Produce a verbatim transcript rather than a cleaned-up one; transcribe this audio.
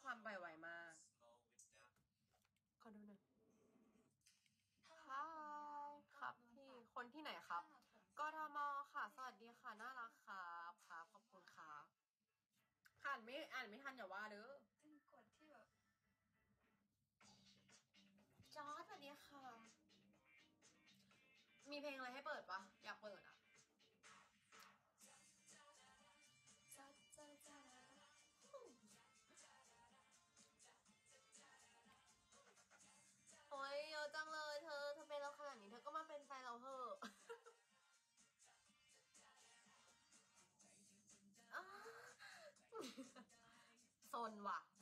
ความไปไวมากขอดูหน่อยฮายครับพี่คนที่ไหนครับกทมค่ะสวัสดีค่ะน่ารักครับครับขอบคุณครับอ่านไม่อ่านไม่ทันอย่าว่าเด้อเป็นกดที่แบบจอร์จสวัสดีค่ะมีเพลงอะไรให้เปิดปะอยากเปิดอ่ะโอ้ยเยอะจังเลยเธอเธอเป็นเราขนาดนี้เธอก็มาเป็นแฟนเราเถอะซนว่ะ